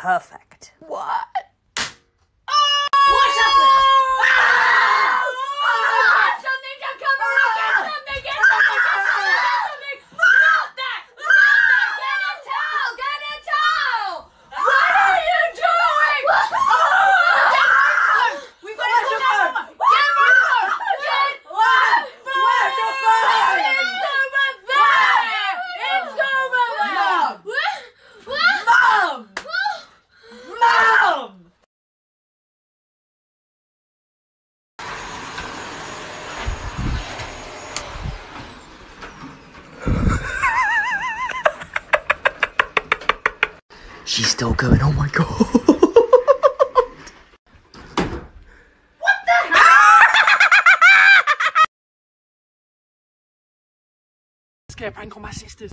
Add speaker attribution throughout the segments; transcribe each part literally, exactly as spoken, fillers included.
Speaker 1: perfect.
Speaker 2: What?
Speaker 1: What's happened?
Speaker 2: Something to cover up! Get something! Get something! Get something! Get something! Not that! Not that! Get a towel! Get a towel! What are you doing? We've got to go down! Get my phone! Get my phone!
Speaker 1: Where's your phone?
Speaker 2: It's over there! It's over there!
Speaker 1: Mom! Mom!
Speaker 3: She's still going, oh my god.
Speaker 1: What the hell?
Speaker 3: Let's get a prank on my sisters.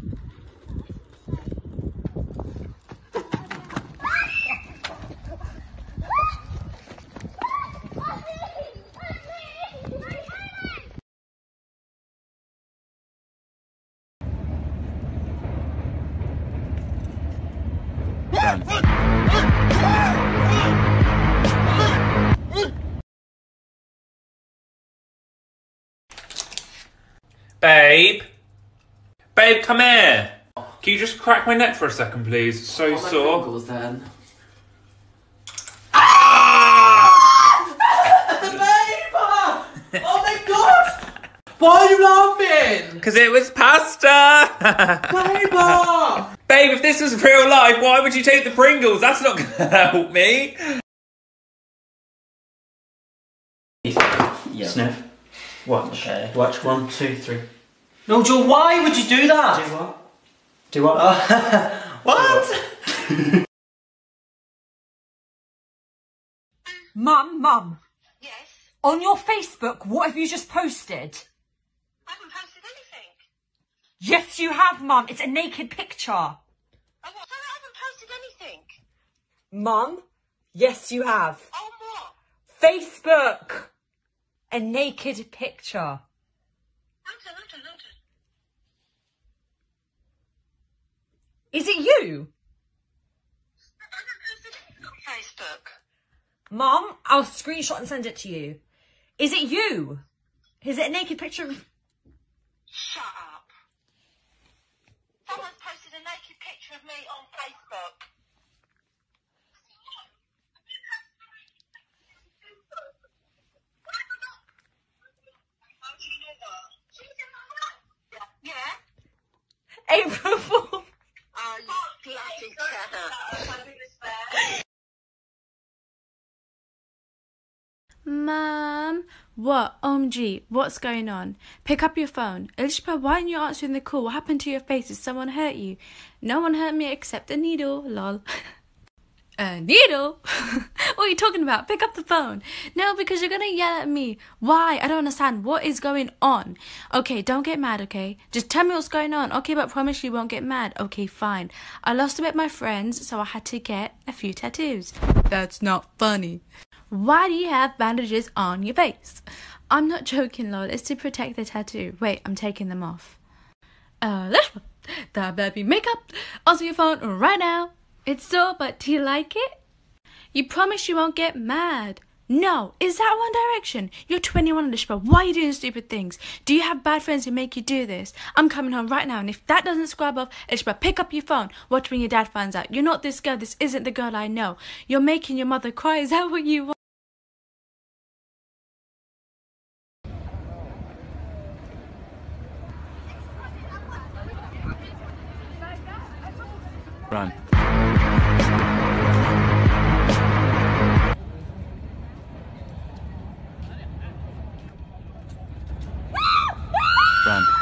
Speaker 4: Babe? Babe, come here. Can you just crack my neck for a second, please? It's so
Speaker 3: What
Speaker 4: sore.
Speaker 3: Pringles, then?
Speaker 1: Oh my god! Why are you laughing?
Speaker 4: Because it was pasta!
Speaker 1: Babe!
Speaker 4: Babe, if this was real life, why would you take the Pringles? That's not gonna help me.
Speaker 5: Yeah.
Speaker 3: Sniff.
Speaker 5: Watch.
Speaker 3: Okay.
Speaker 5: Watch. One, two, three.
Speaker 3: No, Joel, why would you do that?
Speaker 5: Do what? Do what?
Speaker 3: What?
Speaker 1: Mum, Mum,
Speaker 6: Yes?
Speaker 1: on your Facebook, what have you just posted?
Speaker 6: I haven't posted anything.
Speaker 1: Yes, you have, Mum. It's a naked picture.
Speaker 6: Oh, what? So I haven't posted anything.
Speaker 1: Mum, yes, you have.
Speaker 6: Oh, what?
Speaker 1: Facebook. A naked picture.
Speaker 6: Hold on, hold on, hold on.
Speaker 1: Is it you?
Speaker 6: I haven't posted anything on Facebook.
Speaker 1: Mum, I'll screenshot and send it to you. Is it you? Is it a naked picture of...
Speaker 6: Shut up. Someone's posted a naked picture of me on Facebook. Yeah?
Speaker 1: April Fool?
Speaker 6: Oh, you bloody cat.
Speaker 7: Mum, what? O M G, what's going on? Pick up your phone. Elishba, why aren't you answering the call? What happened to your face? Did someone hurt you? No one hurt me except a needle, lol. A needle? What are you talking about? Pick up the phone. No, because you're gonna yell at me. Why? I don't understand. What is going on? Okay, don't get mad, okay? Just tell me what's going on. Okay, but promise you won't get mad. Okay, fine. I lost a bit of my friends, so I had to get a few tattoos. That's not funny. Why do you have bandages on your face? I'm not joking, lol. It's to protect the tattoo. Wait, I'm taking them off. Uh, that baby makeup. Answer your phone right now. It's so, but do you like it? You promise you won't get mad. No, is that One Direction? You're twenty-one, Elishba. Why are you doing stupid things? Do you have bad friends who make you do this? I'm coming home right now, and if that doesn't scrub off, Elishba, pick up your phone. Watch when your dad finds out. You're not this girl. This isn't the girl I know. You're making your mother cry. Is that what you want?
Speaker 4: Run. Run.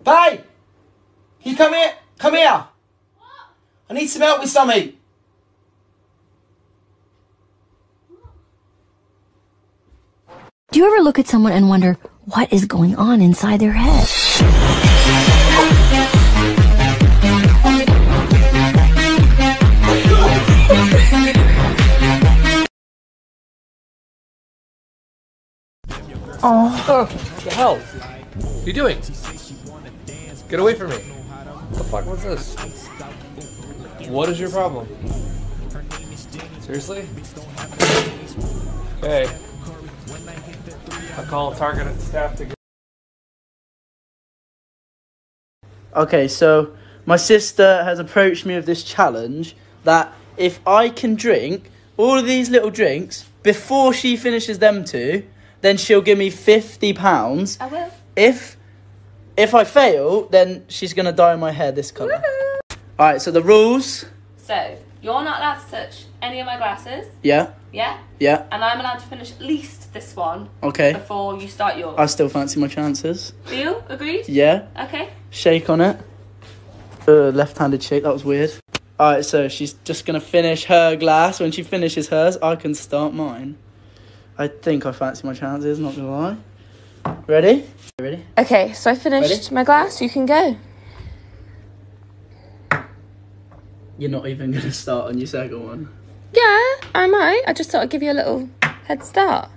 Speaker 3: Babe! Can you come here? Come here! What? I need some help with something.
Speaker 8: Do you ever look at someone and wonder what is going on inside their head?
Speaker 9: Oh. Oh, what the hell? What are you doing? Get away from me. What the fuck was this? What is your problem? Seriously? Okay. I'll call targeted staff to get.
Speaker 5: Okay, so my sister has approached me with this challenge that if I can drink all of these little drinks before she finishes them two, then she'll give me fifty pounds.
Speaker 7: I will.
Speaker 5: If if I fail, then she's gonna dye my hair this colour. Alright, so the rules.
Speaker 2: So, you're not allowed to touch any of my glasses.
Speaker 5: Yeah.
Speaker 2: Yeah?
Speaker 5: Yeah.
Speaker 2: And I'm allowed to finish at least this one.
Speaker 5: Okay.
Speaker 2: Before you start yours.
Speaker 5: I still fancy my chances.
Speaker 2: Deal? Agreed?
Speaker 5: Yeah.
Speaker 2: Okay.
Speaker 5: Shake on it. Uh, left-handed shake, that was weird. Alright, so she's just gonna finish her glass. When she finishes hers, I can start mine. I think I fancy my chances, not gonna lie. Ready? Ready?
Speaker 2: Okay, so I finished
Speaker 5: Ready?
Speaker 2: my glass. You can go.
Speaker 5: You're not even gonna start on your second one.
Speaker 2: Yeah, I might. I just thought I'd give you a little head start.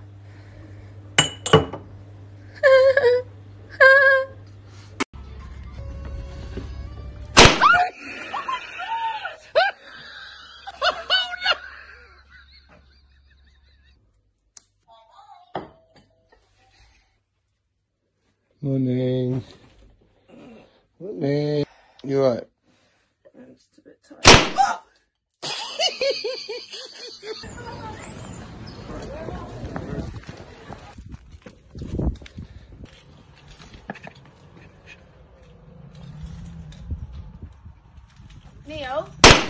Speaker 10: Morning. Morning. You right?
Speaker 5: I'm just a bit tired.
Speaker 7: Neil?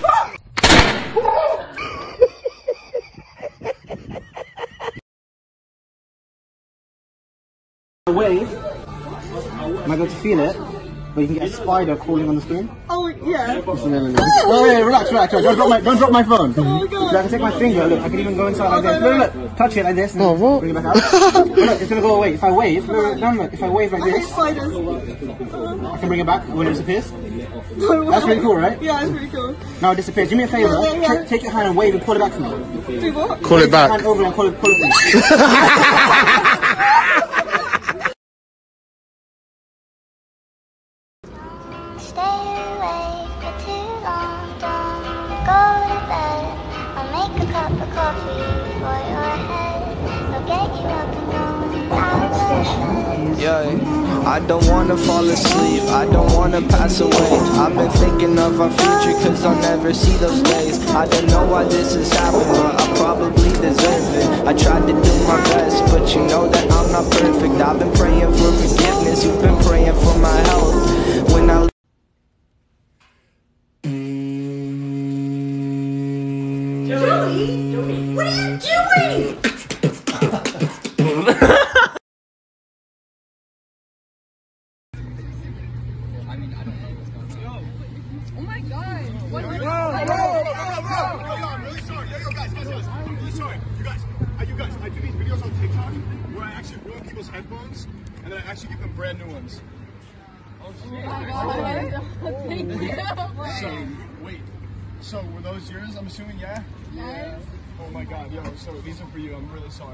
Speaker 3: Wave. Am I going to feel it? But you can get a spider crawling on the screen.
Speaker 11: Oh, yeah.
Speaker 3: No, no, no. Oh, yeah, relax, relax, relax. Don't drop my, don't drop my phone. Oh, my God. I can take my finger. Look, I can even go inside like this. Look, look, touch it like this. And oh, bring it back out. Look, it's going to go away. If I wave, look, no, no, if I wave like this, I can bring it back when it disappears. That's really cool, right?
Speaker 11: Yeah, it's really cool.
Speaker 3: Now it disappears. Do me a favour.
Speaker 11: Yeah, yeah, yeah.
Speaker 3: Take your hand and wave and pull it back for me.
Speaker 11: Do what?
Speaker 10: Call it back.
Speaker 3: Take your hand over and pull it, pull it for me.
Speaker 6: Stay awake for too long, don't go to bed. I'll make a cup of coffee for your head. I'll get you up and going out of bed.
Speaker 12: Yeah, I don't wanna fall asleep, I don't wanna pass away. I've been thinking of our future cause I'll never see those days. I don't know why this has happened, but I probably deserve it. I tried to do my best, but you know that I'm not perfect. I've been praying for forgiveness, you've been praying for my health. When I
Speaker 1: Joey? Joey? What are you doing?
Speaker 11: Oh my God. What
Speaker 13: Yo, yo, yo, yo, yo, yo, I'm really sorry. Yo, yo, guys, guys, guys, I'm really sorry. You guys, I, you guys, I do these videos on TikTok where I actually ruin people's headphones and then I actually give them brand new ones. Oh, shit.
Speaker 11: Oh, thank you.
Speaker 13: So, wait. So, were those yours? I'm assuming, yeah?
Speaker 11: Yes.
Speaker 13: Oh my God, yo, so these are for you. I'm really sorry.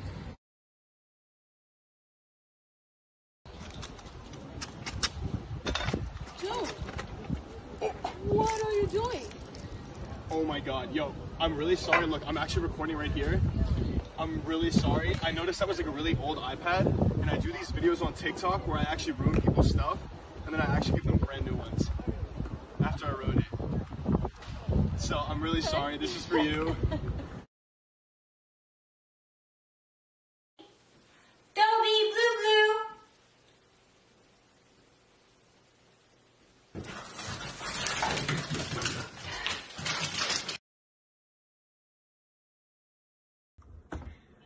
Speaker 11: Joe, what are you doing?
Speaker 13: Oh my God, yo, I'm really sorry. Look, I'm actually recording right here. I'm really sorry. I noticed that was like a really old iPad, and I do these videos on TikTok where I actually ruin people's stuff, and then I actually give them brand new ones after I wrote it. So I'm really sorry. This is for you.
Speaker 1: Dobby, blue, blue.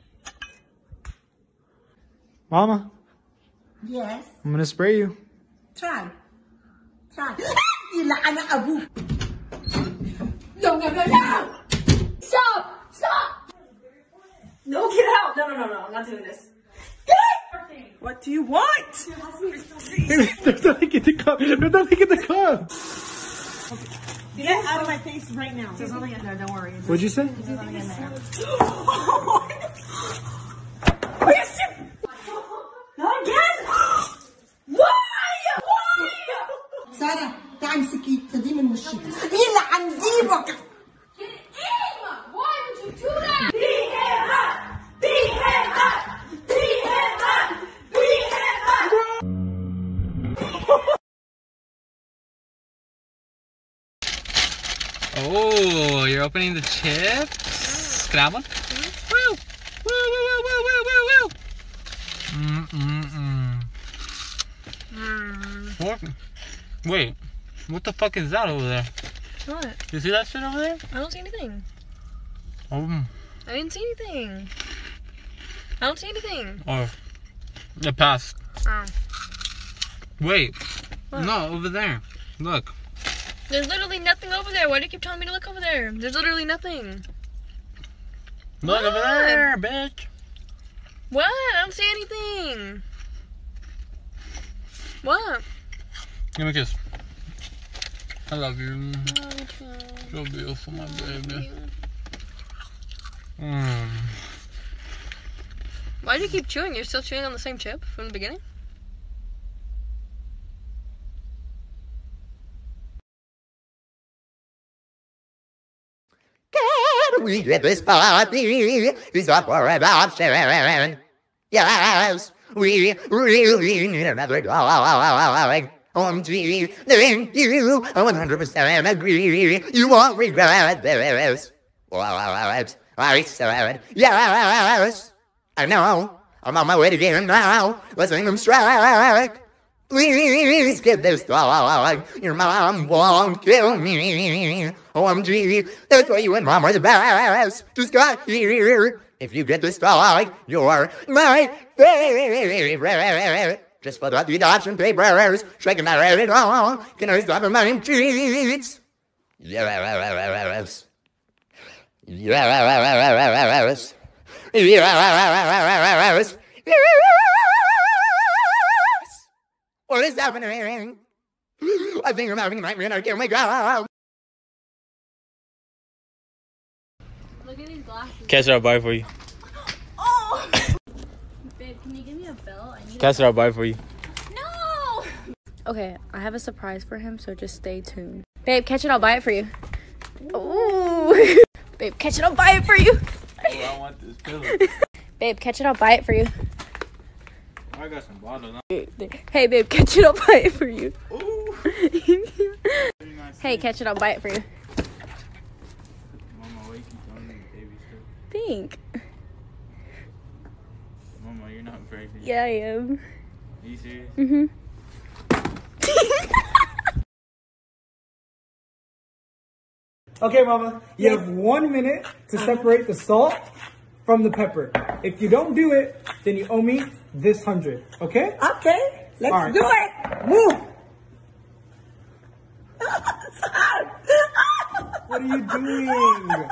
Speaker 3: Mama,
Speaker 11: Yes.
Speaker 3: I'm gonna spray you.
Speaker 14: Try. Try. يلعن أبوك. No, no, no, no! Stop! Stop! No, get out! No, no, no, no, I'm not doing this. Get out! What do you want?
Speaker 3: There's nothing in the cup. There's nothing in the cup.
Speaker 14: Get out of my face right now. There's nothing in there, don't worry.
Speaker 3: What'd you say?
Speaker 14: There's nothing in there. Oh my God. Are you serious? Not again! Why? Why? Sarah, تعال امسكي خديه من وشي. يلعن ديبك.
Speaker 2: Why would you do that? Beat him up! Beat him up! Beat him up! Beat him up!
Speaker 15: Oh, you're opening the chips? Can I have one? Woo! Woo, woo, woo, woo, woo, woo, woo! Mm, mm, mm. What? Wait, what the fuck is that over there?
Speaker 16: What?
Speaker 15: You see that shit over there?
Speaker 16: I don't see anything.
Speaker 15: Oh.
Speaker 16: I didn't see anything. I don't see anything.
Speaker 15: Oh. It passed.
Speaker 16: Oh.
Speaker 15: Wait.
Speaker 16: What?
Speaker 15: No, over there. Look.
Speaker 16: There's literally nothing over there. Why do you keep telling me to look over there? There's literally nothing.
Speaker 15: Look
Speaker 16: What?
Speaker 15: over there, bitch.
Speaker 16: What? I don't see anything. What?
Speaker 15: Give me a kiss. I love you. So beautiful, my baby. Mm.
Speaker 16: Why do you keep chewing? You're still chewing on the same chip from the beginning?
Speaker 17: We get this party is up for adoption. Yes, we really need another dog. O M G, thank you. I one hundred percent agree. You won't regret this. I said, yes. I know. I'm on my way to get him now. Let's make them strike. Please get this dog. Your mom won't kill me. O M G, that's why you and mom are the best. Just got here. If you get this dog, you're my favorite. Just put out the adoption papers. Shaking that rabbit on. Can I stop my cheats? Yes. Yes. Yes. What is happening? I think I'm having a nightmare and I can't wake up.
Speaker 16: Look at these glasses.
Speaker 15: Catch it, I'll buy it for you.
Speaker 16: Oh! Babe, can you give me a belt? I need
Speaker 15: Catch it, I'll buy it for you.
Speaker 16: No! Okay, I have a surprise for him, so just stay tuned. Babe, catch it, I'll buy it for you. Ooh. Babe, catch it, I'll buy it for you.
Speaker 15: Oh, I want this pillow.
Speaker 16: Babe, catch it, I'll buy it for you.
Speaker 15: I got some bottles.
Speaker 16: Hey, babe, catch it, I'll buy it for you. Hey, catch it, I'll buy it for you.
Speaker 15: Mama, why you keep telling me the baby stuff?
Speaker 16: Think.
Speaker 15: Mama, you're not pregnant.
Speaker 16: Yeah, I am.
Speaker 15: Are you serious?
Speaker 16: Mm-hmm.
Speaker 3: Okay, Mama, you have one minute to separate the salt from the pepper. If you don't do it, then you owe me this hundred, okay?
Speaker 14: Okay, let's
Speaker 3: All right.
Speaker 14: do it. Move.
Speaker 3: What are you doing?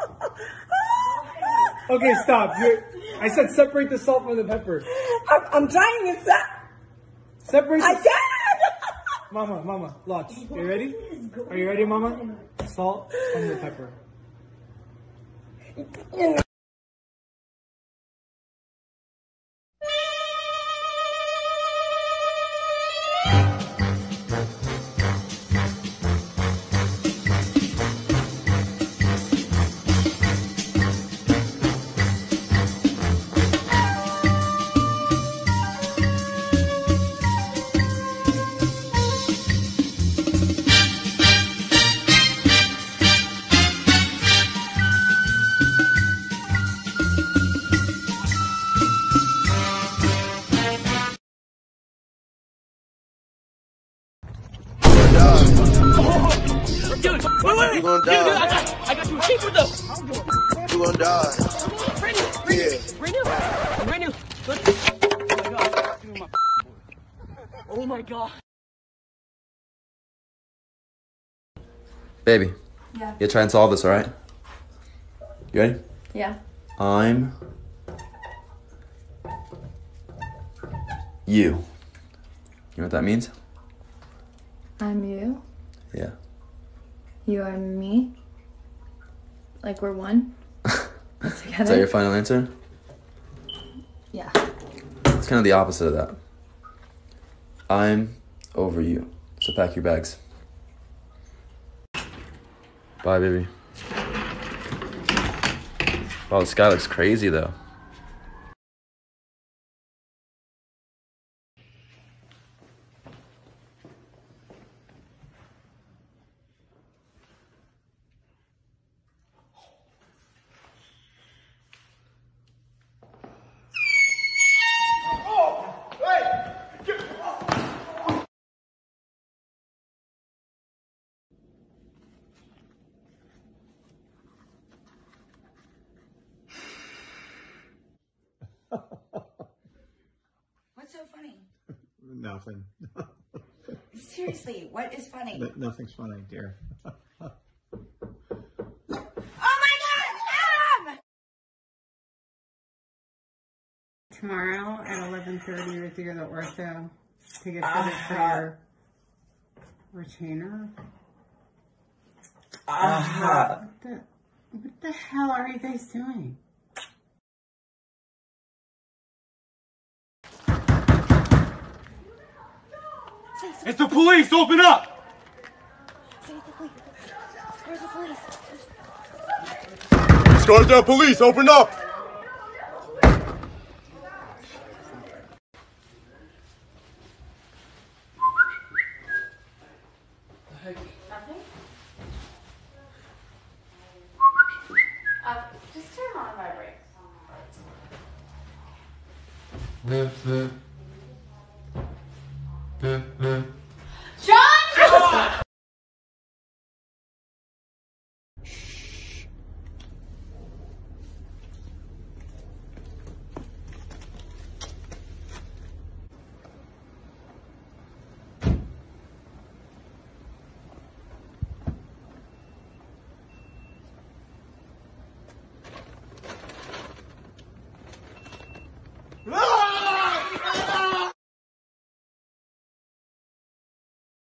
Speaker 3: Okay, stop. You're, I said separate the salt from the pepper.
Speaker 14: I'm, I'm trying to stop.
Speaker 3: Separate the
Speaker 14: I can't.
Speaker 3: Mama, Mama, watch. You ready? Are you ready, Mama? Salt from the pepper.
Speaker 18: Dude, wait, wait, wait. You gonna die. Dude, dude, I got, I got you a secret though.
Speaker 10: You gonna die.
Speaker 18: Brand new, brand new, brand new, brand new. Look. Oh my god. Oh my god.
Speaker 19: Baby.
Speaker 16: Yeah.
Speaker 19: You try and solve this, alright? You ready?
Speaker 16: Yeah.
Speaker 19: I'm you. You know what that means?
Speaker 16: I'm you.
Speaker 19: Yeah.
Speaker 16: You are me. Like we're one. Like together.
Speaker 19: Is that your final answer?
Speaker 16: Yeah.
Speaker 19: It's kind of the opposite of that. I'm over you. So pack your bags. Bye, baby. Wow, the sky looks crazy, though.
Speaker 20: What's so funny?
Speaker 3: Nothing.
Speaker 20: Seriously, what is funny?
Speaker 3: N- nothing's funny, dear.
Speaker 20: Oh my God, Adam!
Speaker 21: Tomorrow at eleven thirty with you, the ortho, to get fitted
Speaker 20: Uh-huh.
Speaker 21: for your retainer.
Speaker 20: Uh-huh.
Speaker 21: What the, what the hell are you guys doing?
Speaker 13: It's the police! Open up!
Speaker 16: Where's the police?
Speaker 13: Scarsdale police, open up!
Speaker 16: Nothing? Uh, just turn on vibrate.
Speaker 9: Live, live.